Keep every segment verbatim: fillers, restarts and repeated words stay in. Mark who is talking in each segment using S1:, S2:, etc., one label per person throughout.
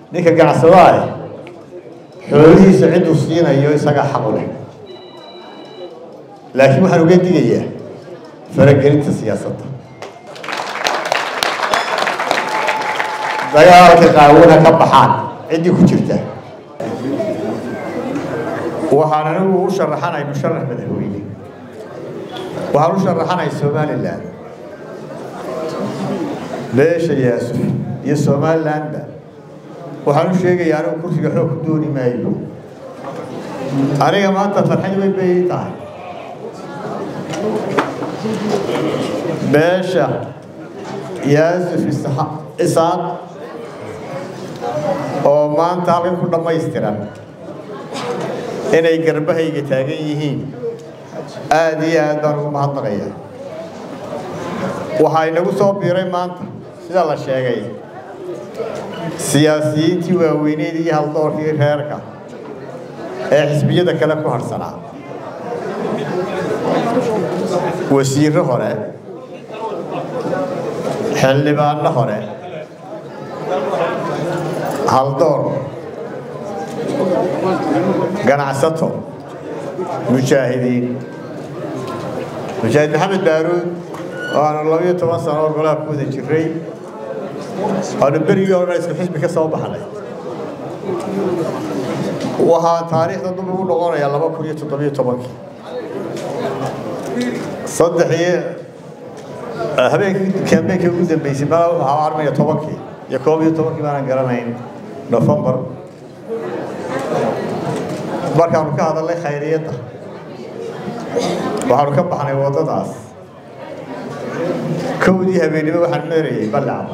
S1: ninka ganacsadaha xoolihiisa cid uu siinayo isaga xaq u leh laakiin waxaan uga digayaa faragelinta siyaasadda dagaalka qaawada ka baxaan ciddii ku jirta waxaan anigu u sharaxanahay musharax madaxweyne waxaan u sharaxanahay Somaliland beesha yaasuf iyo Somaliland waxaan u sheegayaa anigu kursiga xoog ku dooni maayo aniga maanta farxad way bay tahay beesha yaasuf isaaq oo maanta halkan ku dhamaystiran inay garbahayga taagan yihiin aad iyo aad baan ugu mahadnaqayaa waxaa inagu soo biiray maanta sida la sheegay siyaasiyiintii waaweyneed iyo haldoorkii reerka ee xisbiyada kale ku harsanaa wasiirro hore xildhibaanno hore haldoor ganacsato mujaahidiin mujaahid maxamed baaruud oo aan labiyo toban sano oo golaha ku wada jiray oo berigii hore isku xisbi ka soo baxnay waxaa taariikhda dib ugu noqonayaa laba kun iyo toddobiyo tobankii saddex iyo habeenkii kaambeenkii ugu dambeysay baa waxaa armaya tobankii iyo koob iyo tobankii baanan garanayn November markaanu ka hadalnay khayriyadda waxaanu ka baxnay waddadaas kowdii habeenimo waxaan meerayay ballacba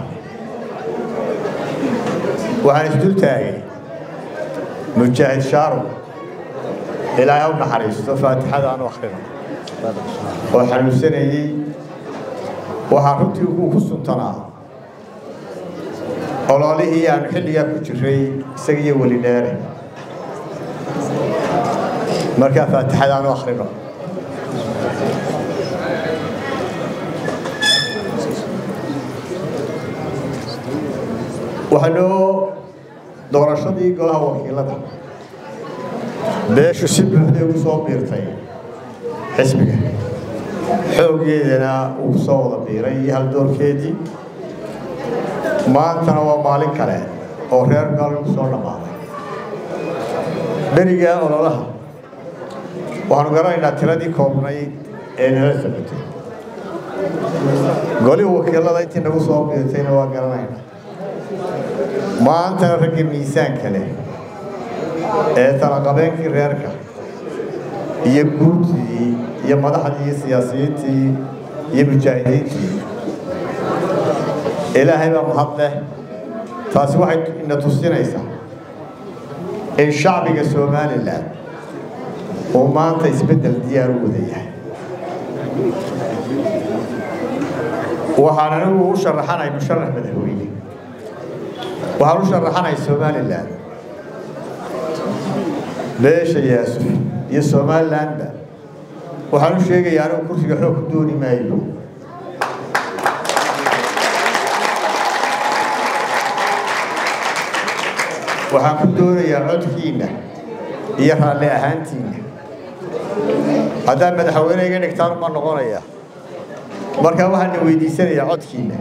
S1: waxaan isdul taagay mujaahid shaaro ilaahay u naxariisto faatixada aan u akhrino oo xanuunsanayay waxaa runtii uu ku suntanaa ololihii aan xilligaa ku jiray isaga iyo weli dheere markaa faatixada aan u akhrino waxaanoo doorashadii golaha wakiilada beeshu si buuxday ugu soo biirtay xisbiga xooggeedana uu ku soo wada biiray iyo haldoorkeedii maantana waa maalin kale oo reer gaal ku soo dhamaaday beriga ololaha waxaanu garanaynaa tiradii koobnayd ee nala socotay golihii wakiilada intii nagu soo biirtayna waa garanaynaa maantana raggii miisaanka leh ee talaqabeenkii reerka iyo guurtii iyo madaxdii iyo siyaasiyiintii iyo mujaahidiintii ilaahay baa mahad leh taasi waxay ina tusinaysaa in shacbiga Somaliland uu maanta isbeddel diyaar u wada yahay waxaan anigu u sharaxanahay musharax madaxweyne waxaan u sharaxanahay Somaliland beesha yaasuf iyo Somaliland waxaan u sheegayaa anigu kursiga xoog ku dooni maayo waxaan ku doonayaa codkiina iyo raalli ahaantiina haddaan madaxweyne iga dhigtaan ma noqonaya markaa waxaan weydiisanayaa codkiina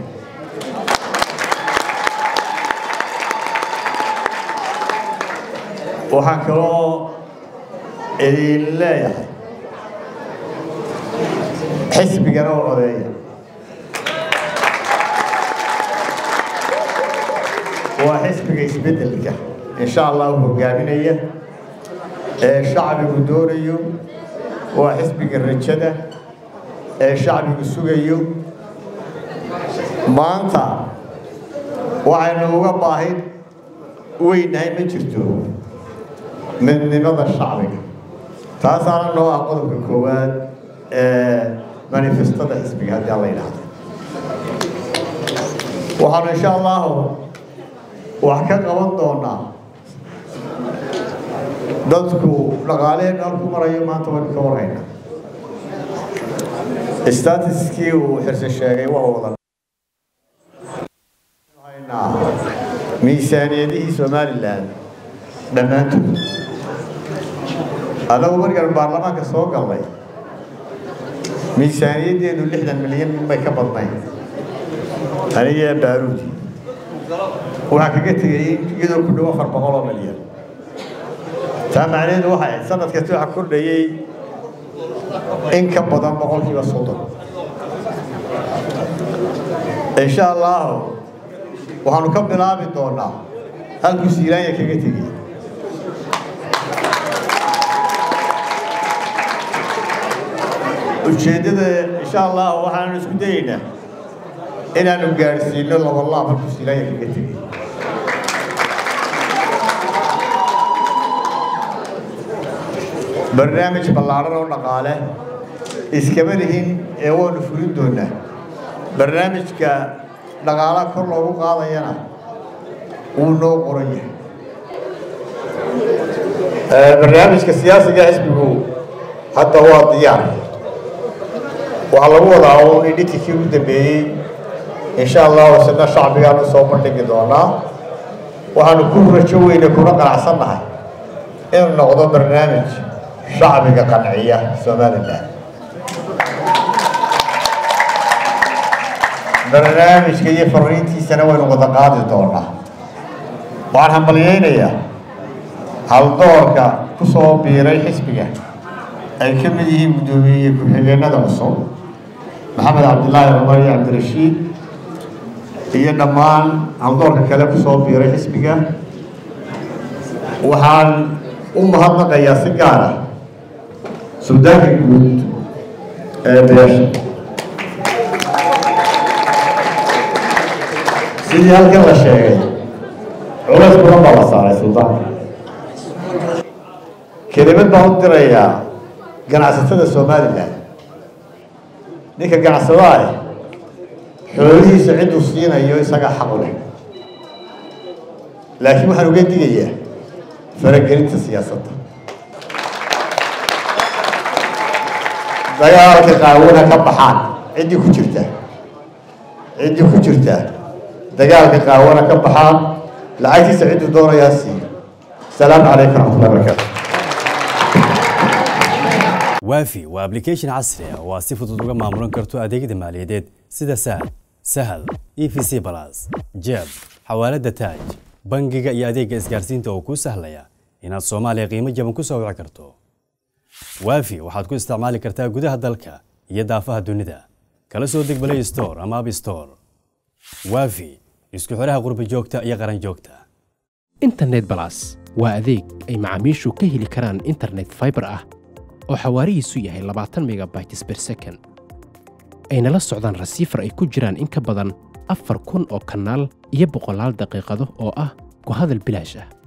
S1: waxaan kaloo idin leeyahay xisbigana oo odeeya waa xisbiga isbeddelka إن شاء الله هجامينية الشعب بدوريو وحسب الرجدة الشعب بسوقيو ما أنت وعنو باهد وين هاي مجرتو من نمط الشعب تاسع الله أقول بكوات مانيفستات حسب هذا الله ينعم وحنا إن شاء الله وحكا قوان دونا dadku dhaqaale dalku marayo maanta waan ka warayna statistiskii uu xirse sheegay waa wada ميزانيته سوماليلاند دمانتو هذا هو مرجع البرلمان كسوق الله ميزانيته إنه لحدا مليون ما يكبرناين أنا يا بارودي وحقيقة يقدر كل وفر بقولة مليون فمعناه إنه واحد سنة كتير حكون لي إن كبضان بقول في السلطة إن شاء الله وهنكمل عام دورنا هل بسيران يكيتي وشديدة إن شاء الله وحنا نسكتينا إن أنا مجالسين الله والله هل بسيران يكيتي برنامج بلارنا ونقاله إسكملهن أول فريدونا برنامج ك نقاله كله وقاضينا ونو قرية برنامج كسياسي جاهز بهو حتى هو الديار وعلى وضعه نديتي كيو دبي إن شاء الله وسنا شعبي قالوا صوب تجدونا وهنكون رجوي نكون قرعصنا إن نقضي برنامج شعبي كقنعية سوماليلاند برنامج كي فرينتي سنوات وضقات دورنا وعنهم مليانية هل دورك كسو بيري حسبية أي كم يجي مدوية كحيلنا دمصو محمد عبد الله الرماري عبد الرشيد هي نمان هل دورك كلا كسو بيري حسبية وحال أمها قيا سجارة سودان كنت بيش سيدي هالكن لا شيء علاش كلهم بلا صار سلطان كلمة بهون تريا قناعسة الصوماليلاند نيك قناعسة حولي سعيد الصين أيوة سجى حقله لكن ما حنوجد دقيقة فرقت السياسة دجالك قاونا كبحان عندي كجرته عندي كجرته دجالك قاونا كبحان لعيتي سعيد الدور ياسين السلام عليكم ورحمة الله وبركاته
S2: وافي وابليكيشن عصري وصفة تطبيق مامورن كرتو أديك ماليات سيدا سهل سهل إي في سي بلاس جيب حوالة تاج بنجيجا يا أديك إسكارسين توكو سهلة إن الصومالي قيمة جبن كوسا وعكرتو وافي waxaad ku isticmaali kartaa gudaha dalka iyo daafaha dunida kala soo deg Play Store ama App Store وافي isku xiraha qurba joogta iyo qaran joogta
S3: internet plus waa adeeg ay macaamiishu ka heli karaan internet fiber ah oo xawaarihiisu yahay labaatan megabytes per second ayna la socdaan receiver ay ku jiraan in ka badan afar kun oo kanaal iyo boqolaal daqiiqado oo ah ku hadal bilaash ah